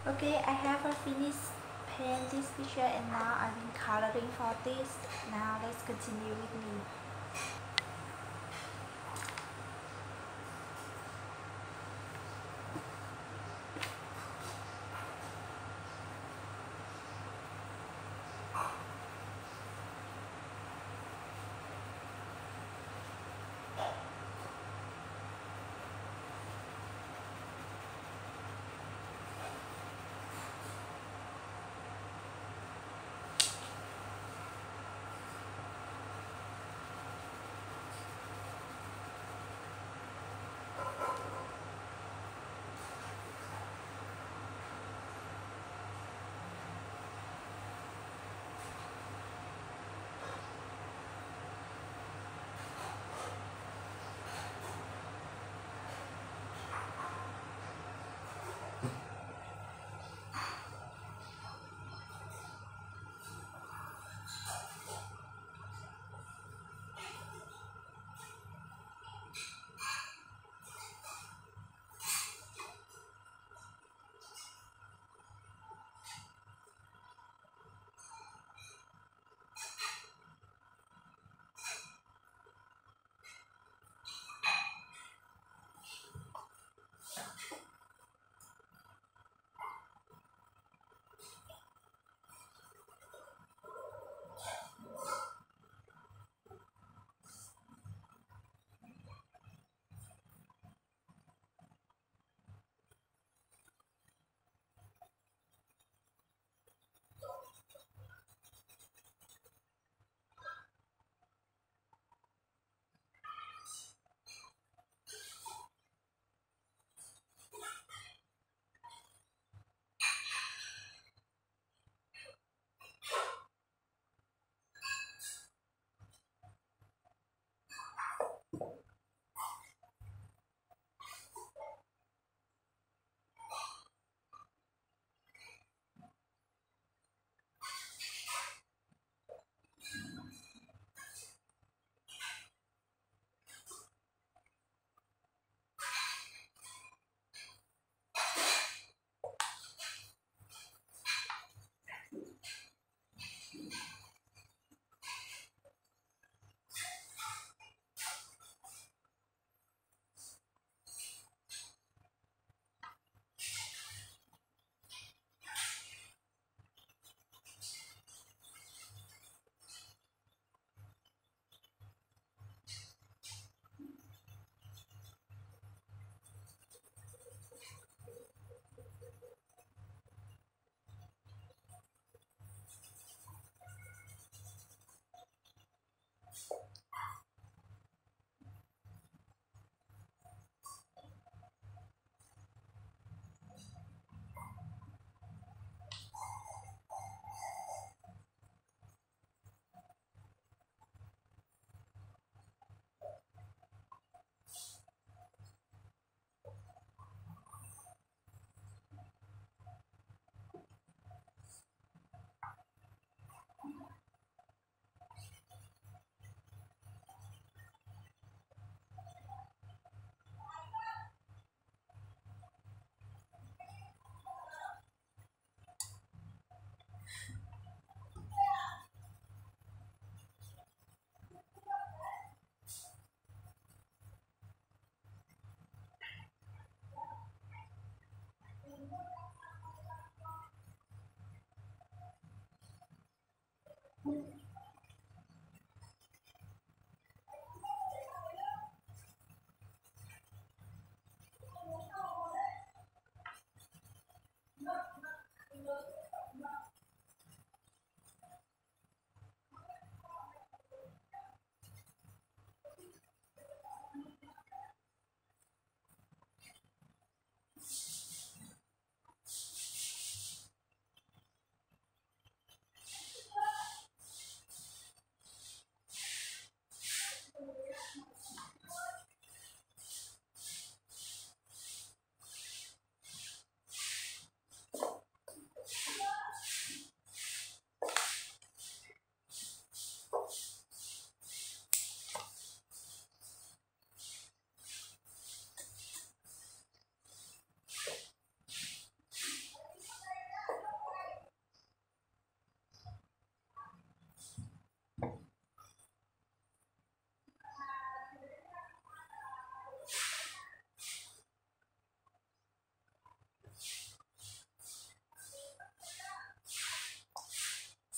Okay, I have a finished paint this picture and now I've been coloring for this. Now let's continue with me.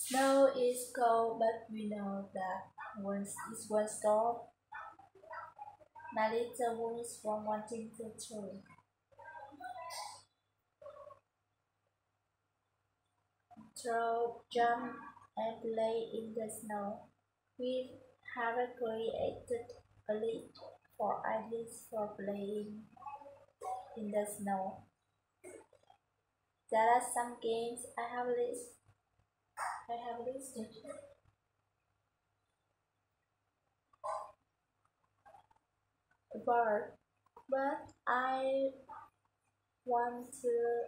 Snow is cold, but we know that once it was cold, my little wounds from wanting to throw, jump, and play in the snow. We have created a list for ideas for playing in the snow. There are some games I have listed, but I want to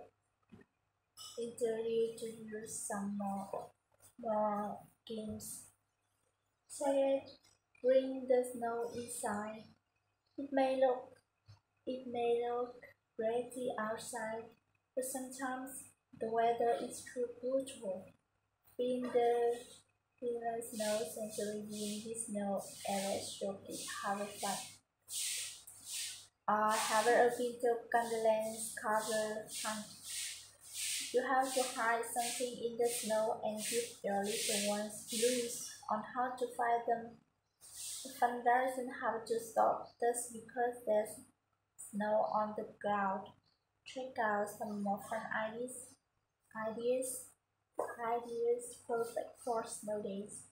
introduce some more games. Second, bring the snow inside. It may look it may look pretty outside, but sometimes the weather is too brutal. In the Finland snow sanctuary, windy snow areas should be fun. Have a winter Wonderland's cover hunt. You have to hide something in the snow and give your little ones clues on how to find them. The fun doesn't have to stop just because there's snow on the ground. Check out some more fun ideas, ideas perfect for snow days.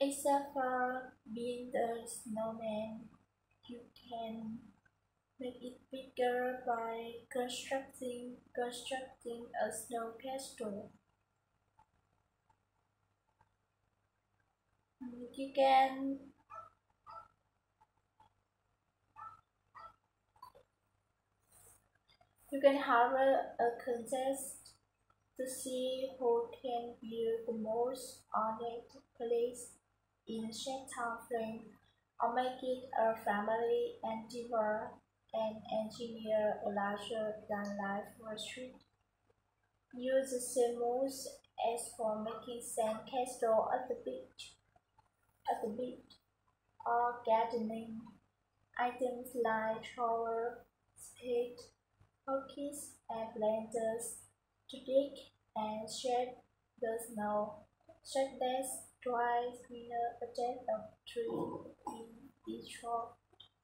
Except for being the snowman, you can make it bigger by constructing a snow castle. You can have a contest to see who can build the most ornate place in a short time frame, or make it a family endeavor and engineer a larger than life retreat. Use the same rules as for making sand castle at the beach or gardening. Items like shower, spade, buckets, and blenders to dig and shed the snow. Shed less dry greener a depth of 3 in each hole.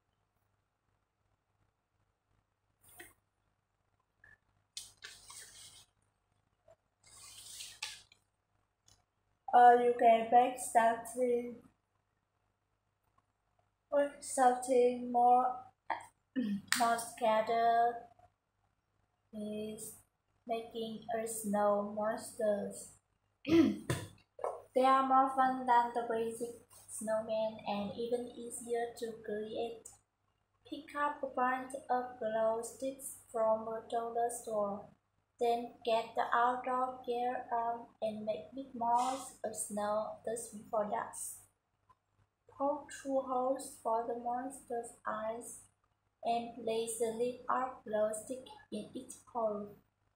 Or you can bake something more scattered is making a snow monsters. They are more fun than the basic snowman and even easier to create. Pick up a bunch of glow sticks from a dollar store. Then get the outdoor gear on and make big balls of snow just before dusk. Poke through holes for the monster's eyes and place a lid of glow stick in each hole.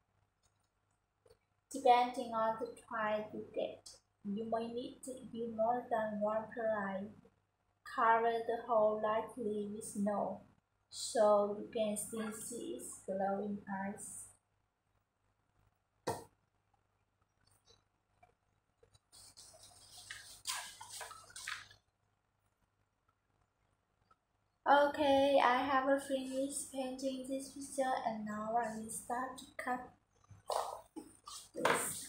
Depending on the trial you get, you may need to build more than one per eye. Cover the hole lightly with snow so you can still see its glowing eyes. Okay, I have finished painting this picture and now I will start to cut this.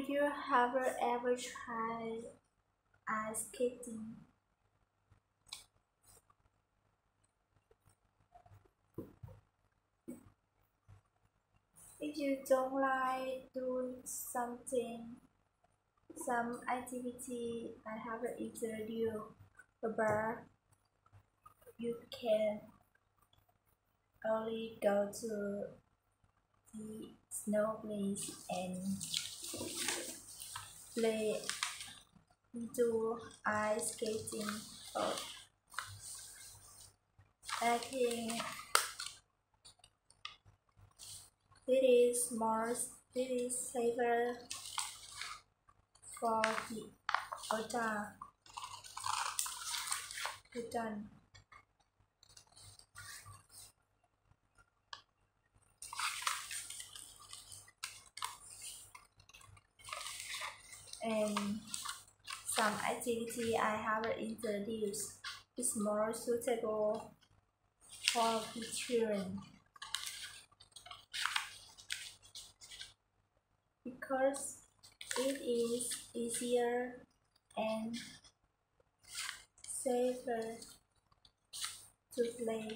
you have ever tried ice skating? If you don't like doing some activity I have introduced above, you can only go to the snow place and play into ice skating. But I think it is safer for the adult. And some activity I have introduced is more suitable for the children because it is easier and safer to play.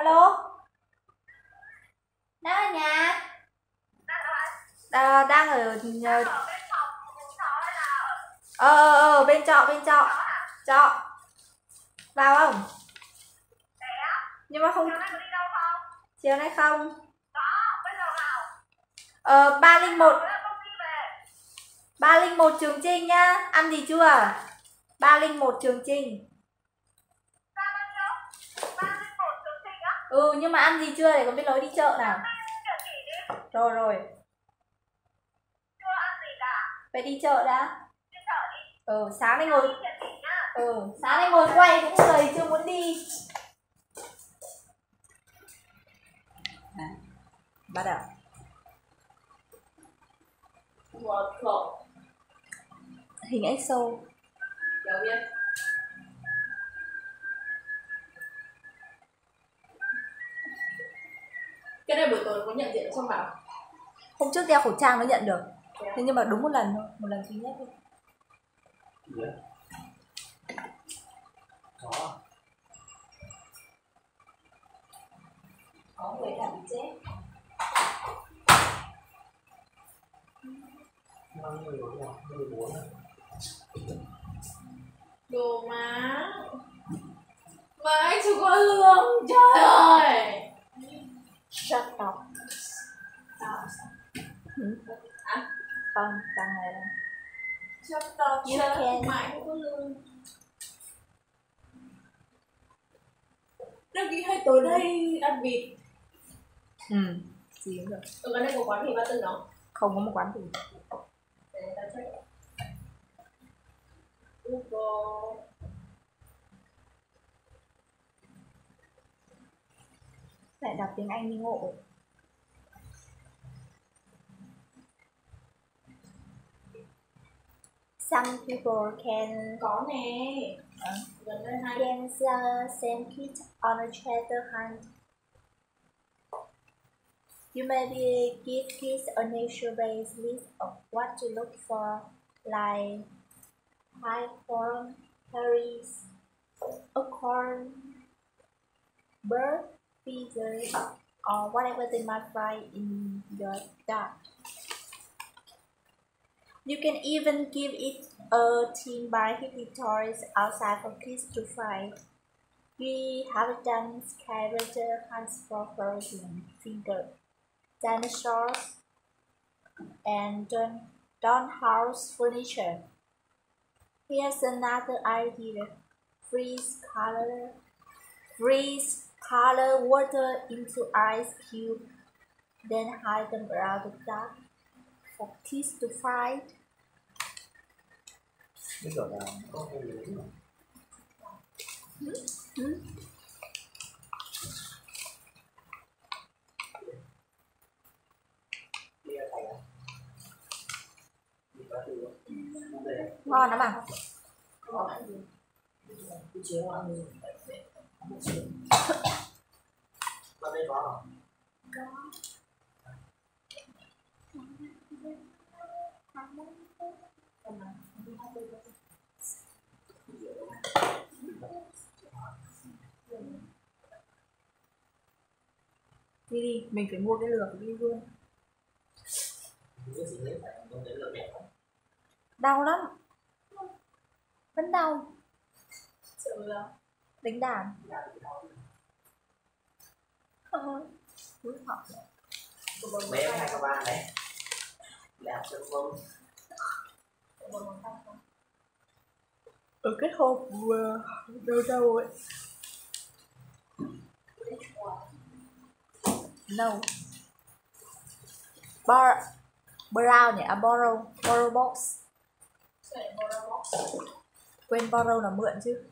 Alo. Đang ở nhà. Đang ở bên trọ. Trọ. Vào không? Nhưng mà không. Chiều nay không? 301 Trường Chinh nhá. Ăn gì chưa? 301 Trường Chinh. Nhưng mà ăn gì chưa để con biết lối đi chợ nào. Rồi. Phải đi chợ đã. Sáng nay ngồi quay cũng người chưa muốn đi. Bắt đầu. Hình EXO. Cái này buổi tối có nhận diện không Bảo? Hôm trước đeo khẩu trang nó nhận được. Thế nhưng mà đúng một lần thôi, một lần duy nhất thôi. Có người cảm bị chết. Đồ má. Mà anh chưa có lương, trời ơi. Shut up. Không, càng này là Shut up, mãi không có lương. Đăng ký hay tối đây ăn vịt. Gì cũng được. Ở đây có quán gì Ba Tư không? Không có một quán gì. Để ta check. Google. Lại đọc tiếng Anh đi ngộ. Some people can Có nè. Gần đây hai can send kids on a treasure hunt. You maybe give kids a nature-based list of what to look for, like python, berries, acorn, bird, feathers, or whatever they might find in your garden. You can even give it a theme by hiding toys outside for kids to find. We have done scavenger hunts for frozen finger, dinosaurs, and dollhouse furniture. Here's another idea. Freeze color water into ice cubes, then hide them around the dark for kids to find. Cái kiểu là có cái gì đấy Ngon lắm à? Ở đây có không? Đi, mình phải mua cái lược đi luôn. Đau lắm. Vẫn đau. Đánh đàn. Bé hai các bạn đấy. Đẹp được không? Ở cái hộp đâu ấy. No. Borrow nhỉ? Borrow box. Quên borrow là mượn chứ.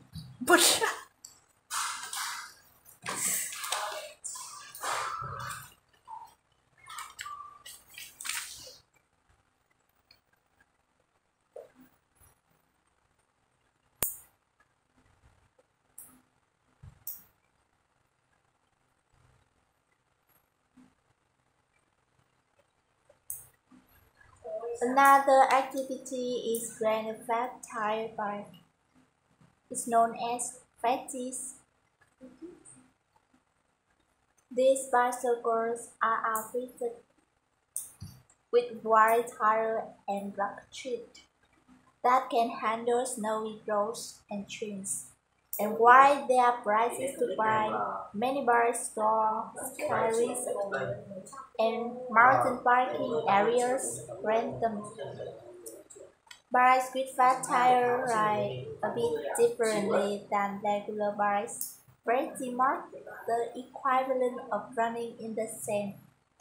Another activity is grand fat tire bike. It's known as fatties. These bicycles are outfitted with wide tires and rock tread that can handle snowy roads and streams. And while they are prices to buy, many bar stores, carries, and mountain parking areas rent them. Bikes with fat tires ride a bit differently than regular bikes, pretty much the equivalent of running in the sand.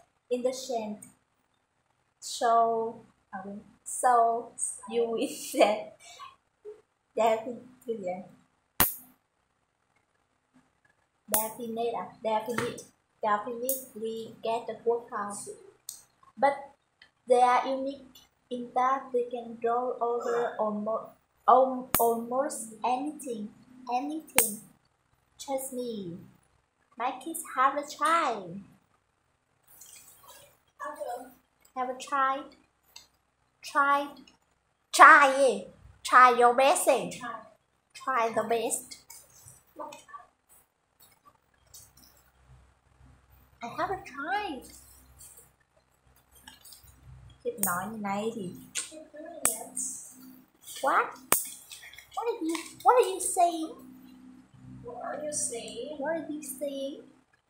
So, so you will definitely get the workout. But they are unique in that they can roll over almost anything. Trust me, my kids have a try. Have a tried? Try it. Try your best. Try the best. I haven't tried. Kiếp nói như này thì What? What are you saying? What are you saying? What are you saying?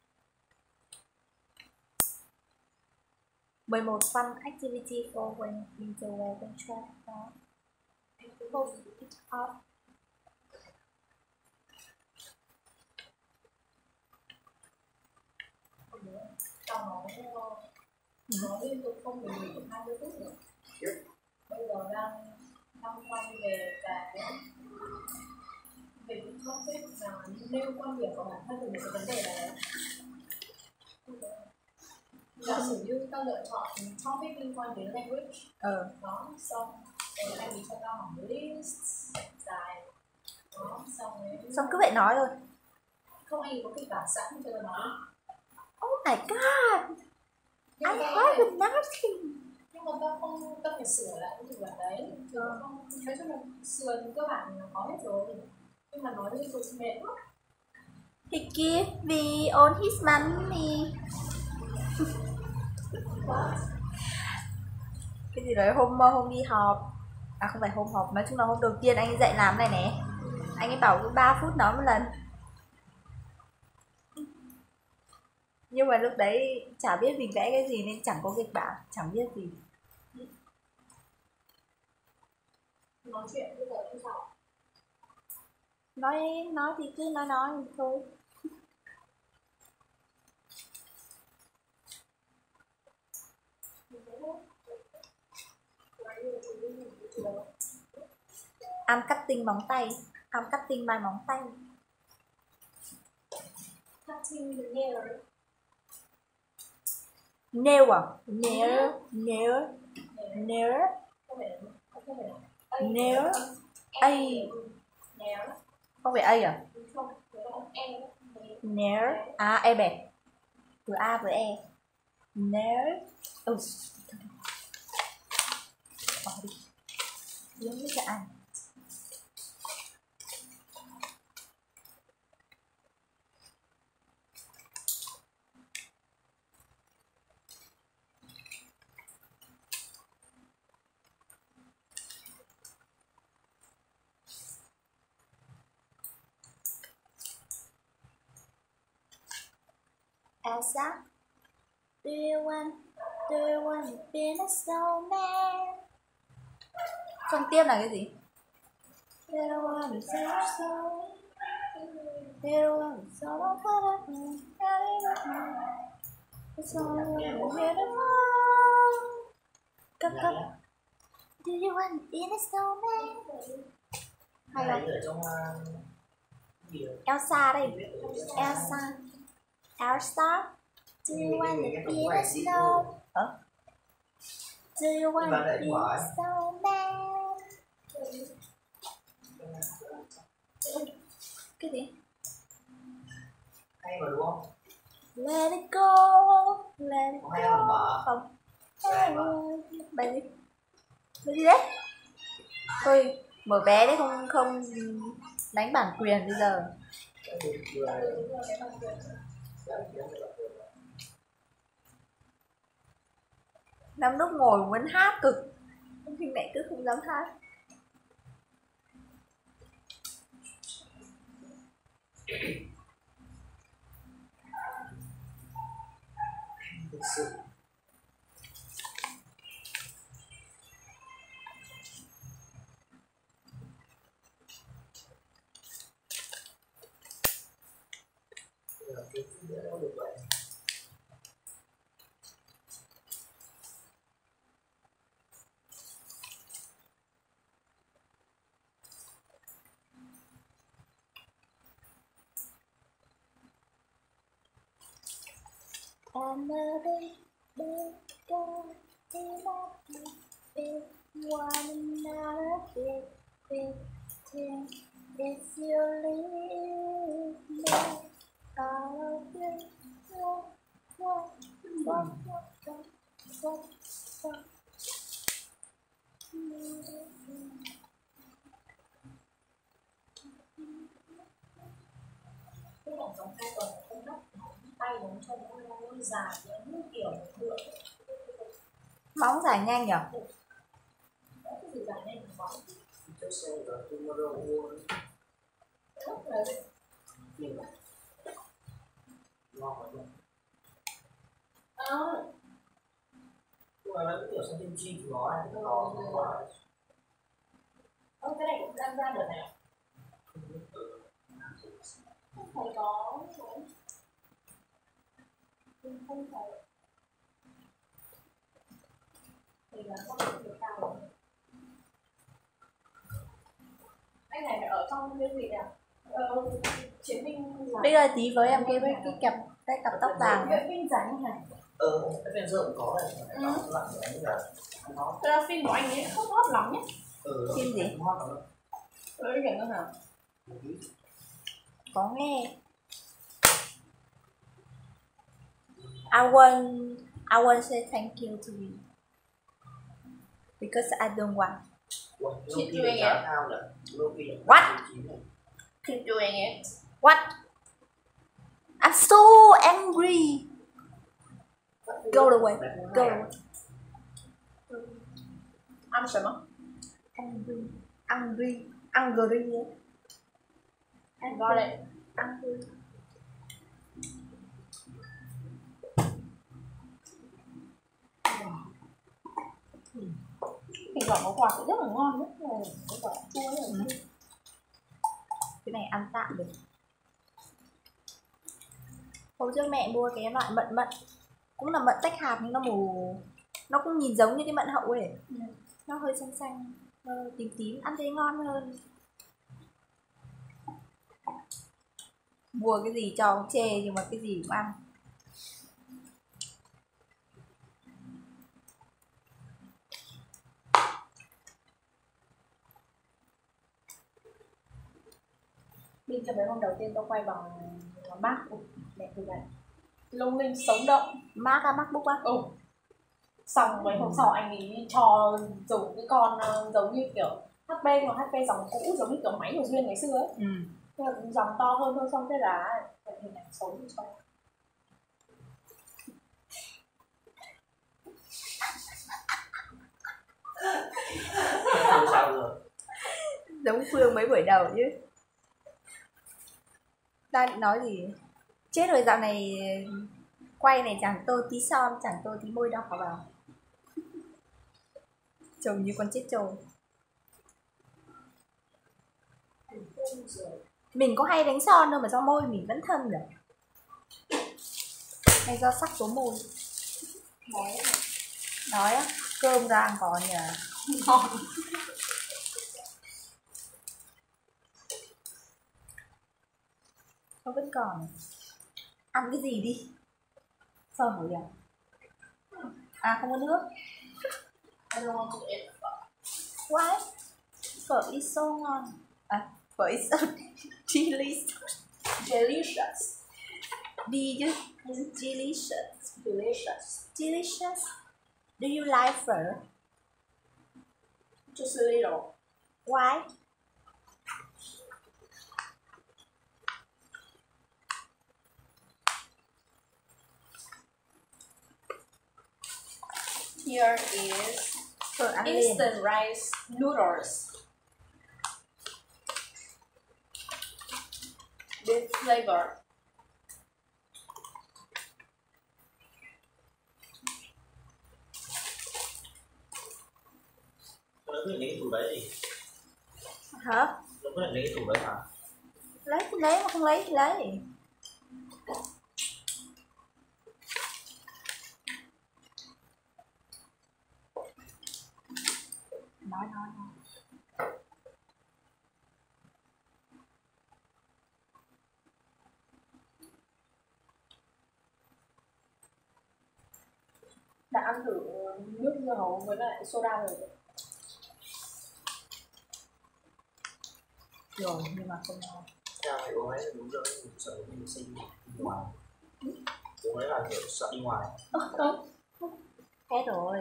11 fun activity for when winter weather track off. Post it up. Tao nói liên tục không được nghỉ 20 phút nữa. Bây giờ đang quay về cái topic là nêu quan điểm của bản thân về một cái vấn đề này. Giả sử như tao lựa chọn topic liên quan đến language, đó, xong rồi anh ấy cho tao hỏng list dài, đó, xong cứ vậy nói thôi. Không, anh ấy có kịch bản sẵn cho tao nói. Oh my god, I have nothing. Nhưng mà tao phải sửa lại cái kịch bản đấy. Không, nói chung là sườn cơ bản là có hết rồi. Nhưng mà nói liên tục mệt lắm. He give me all his money. Cái gì đấy hôm đi họp, à không phải hôm họp, nói chung là hôm đầu tiên anh ấy dạy làm này nè, anh ấy bảo cứ 3 phút nói một lần. Nhưng mà lúc đấy chả biết mình vẽ cái gì nên chẳng có kịch bản, chẳng biết gì. Nói chuyện bây giờ như sao? Nói thì cứ nói thôi. I'm cutting móng tay. I'm cutting my móng tay. Cutting the nail. Nail à? Nail. A. Không phải A à? Nail. À, E bẹt. Vừa A vừa E. Nail. Bỏ đi. Giống như cái ăn. Elsa, do you want to be a snowman? Xong tiếp là cái gì? Do you want to be a snowman? Do you want to be a snowman? Cấp. Do you want to be a snowman? Hay không? Elsa đây. Elsa, do you want to be a snow? Do you want to be a snowman? Cái gì? Hay mà đúng không? Let it go. Hay mà mở. Không. Bài gì? Bài gì đấy? Thôi, mở bé đấy, không đánh bản quyền bây giờ. Năm lúc ngồi muốn hát cực, khi mẹ cứ không dám hát. Thực sự được vậy. I'm a big girl, big one, not a big thing. If you leave me, I'll be what. Cái khoảng trong 2 tuần không đắp tay nó cho nó dài nó kiểu được. Móng dài nhanh nhở? Đó cái gì dài nhanh quá. Cho xe rồi tomorrow morning. Rất là Nhưng mà ngon lắm. Nhưng mà nó kiểu sang thêm cheese của nó này, nó ngon. cái này cũng đang ra được này. Không phải có không phải thì là không được cao rồi. Anh này ở trong cái gì ạ? Chiến binh Bây giờ tí với em cái cặp tóc vàng. Chiến binh rắn này. Cái phim giờ cũng có này. Nó lặn rồi đấy là nó. Thật ra phim của anh ấy không hot lắm nhé. Phim gì? Hot lắm. Cái gì nữa nào? Có nghe. I want say thank you to you because I don't want. Keep doing it. What? Keep doing it. What? I'm so angry. Go away. Go away. Ăn什么? Angry. Angry. Angry. Got it. Angry. Thỉnh thoảng có quả rất là ngon, rất là có quả chua ấy. Cái này ăn tạm được. Hôm trước mẹ mua cái loại mận mận, cũng là mận tách hạt nhưng nó màu, nó cũng nhìn giống như cái mận hậu ấy. Nó hơi xanh xanh, tím tím, ăn thấy ngon hơn. Mua cái gì cho cũng chê nhưng mà cái gì cũng ăn. Đi cho mấy hôm đầu tiên tao quay bằng Mac, đẹp như vậy. Lung linh sống động. Mac á, MacBook á? Xong mấy hôm sau anh ấy cho dùng cái con giống như kiểu HP, mà HP dòng cũ giống như kiểu máy của Duyên ngày xưa ấy. Thế là dòng to hơn thôi, xong thế là hình ảnh xấu như cho. Sao rồi? Giống Phương mấy buổi đầu chứ. Ta định nói gì? Chết rồi, dạo này quay này chẳng tô tí son, chẳng tô tí môi đỏ vào. Trông như con chết trâu. Mình có hay đánh son đâu mà do môi mình vẫn thâm được. Hay do sắc tố môi. Nói á, cơm ra ăn có nhờ. Ngon. Nó vẫn còn. Ăn cái gì đi. Phở rồi à? À không có nước. I don't want to eat. Why? Phở is so ngon. À, phở is so delicious. Delicious. Đi chứ. Delicious. Delicious. Delicious. Do you like phở? 就是那种 Why? here is instant rice noodles with flavor. Nó có những cái tủ đấy gì? Hả? Nó có những cái tủ đấy hả? Lấy thì lấy, mà không lấy thì lấy. Nói. Đã ăn thử nước dưa hấu với lại soda rồi. Rồi, nhưng mà không ngon. Sao mày uống ấy là đúng rồi, sợ mình sinh đi ngoài. Uống ấy là kiểu sợ đi ngoài. Hết rồi.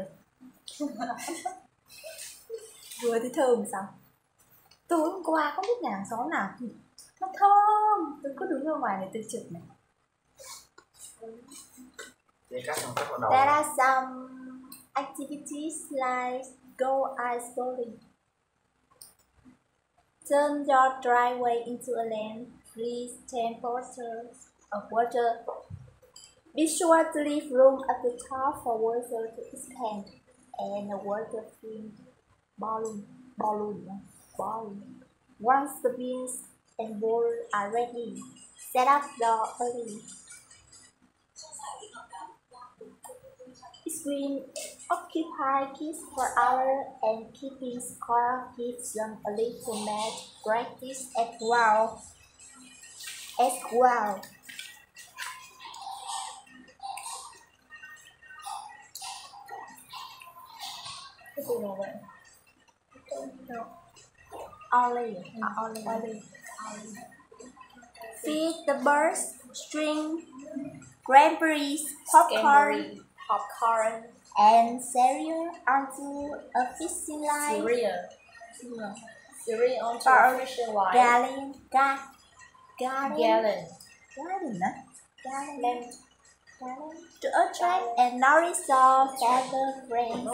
Vừa thấy thơm sao? Tối hôm qua không biết nhà xóm nào thì nó thơm. Tôi cứ đứng ở ngoài này tôi chụp này. There are some activities like go ice skating. Turn your driveway into a lane. Please temperatures of water. Be sure to leave room at the top for water to expand and a water filled balloon. Once the beans and bowl are ready, set up door early. Screen occupy kids for hours and keeping score gives them a little math practice as well. Cái gì nào vậy? Only. Feed the birds, string, cranberries, popcorn, and cereal onto a fishing line. Cereal onto a fishing line. Gallon. To attract and nourish your feather friends.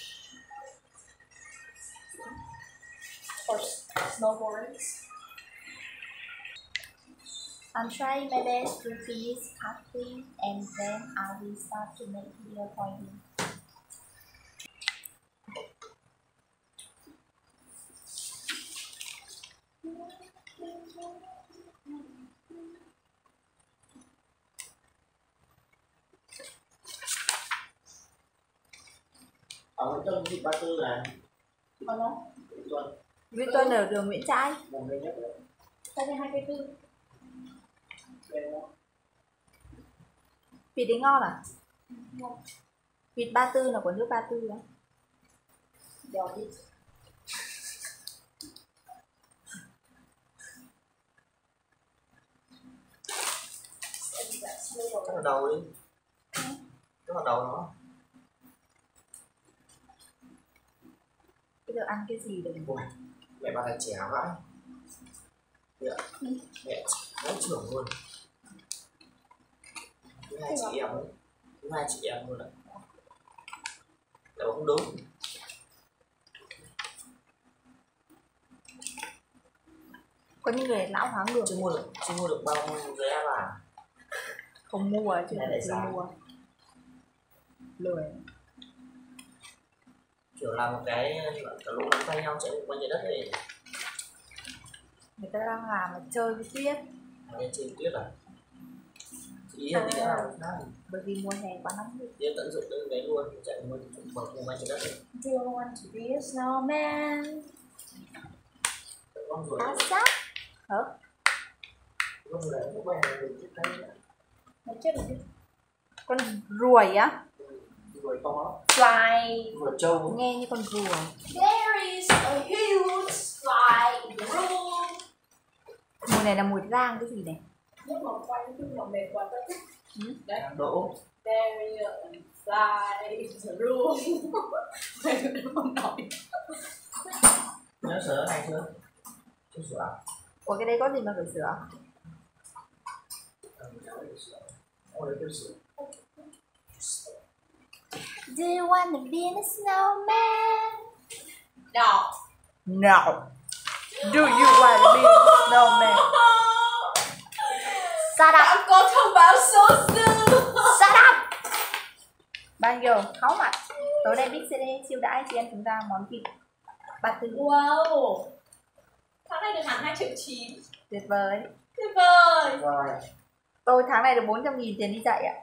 Or snowboarding. I'm trying my best to finish cutting and then I will start to make clear pointing. Ở trong thịt 34 là Nguyễn Tuân ở đường Nguyễn Trãi. Đây là 24. Vịt đấy ngon à? Vịt 34 là của nước 34 đó. Đèo đi. Cắt vào đầu đi. Cắt vào đầu nó. Bây giờ ăn cái gì được? Ui, mẹ bà là trẻ vãi. Mẹ nói trưởng luôn. Thứ hai chị em ấy. Thứ hai chị em luôn ạ. Là không đúng. Có những người lão hoáng được. Chưa mua được bao nhiêu vé mà. Không mua chứ này chưa mua. Lười. Kiểu làm một cái lũ nắm tay nhau chạy quanh trái đất này. Người ta đang làm là chơi với tuyết. Lên trên tuyết à? Ý là tí nữa là khác. Bởi vì mùa hè quá nóng rồi. Đi tận dụng cái luôn, chạy một quanh trái đất này. Do you want to be a snowman? Con ruồi. Sát. Hả? Con ruồi nó quay được chết đấy. Nó chết rồi chứ. Con ruồi á? Ruồi to lắm. Fly. Ruồi trâu. Nghe như con ruồi. There is a huge fly in the room. Mùi này là mùi rang cái gì này? Lúc mà quay cái phim mệt quá tôi thích. Đấy. Đỗ. There is a fly in the room. Mày không nói. Nhớ sửa này chưa? Chưa sửa. Ủa cái đấy có gì mà phải sửa? Do you want to be a snowman? No. No. Do you want to be a snowman? Shut up. Đã có thông báo số dư. Shut up. Bao nhiêu? Khó mặt. Tối nay Big CD siêu đãi chị em chúng ta món thịt ba tư. Wow. Tháng này được hẳn 2,9 triệu. Tuyệt vời. Tuyệt vời. Rồi. Tôi tháng này được 400.000 tiền đi dạy ạ.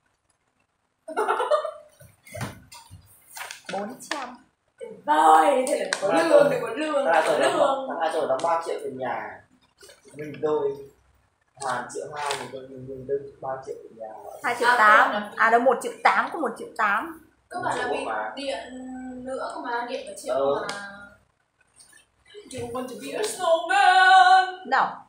400. Tuyệt vời. Thế là có lương, thì có lương, có lương. Tháng 2 rồi đóng 3 triệu tiền nhà. Mình đôi. Hoàn 1,2 triệu mình đơn 3 triệu tiền nhà. 2,8 triệu. À đâu 1,8 triệu có 1,8 triệu. Các bạn là vì điện nữa cơ mà, điện ở triệu mà. Do you want to be a snowman? No.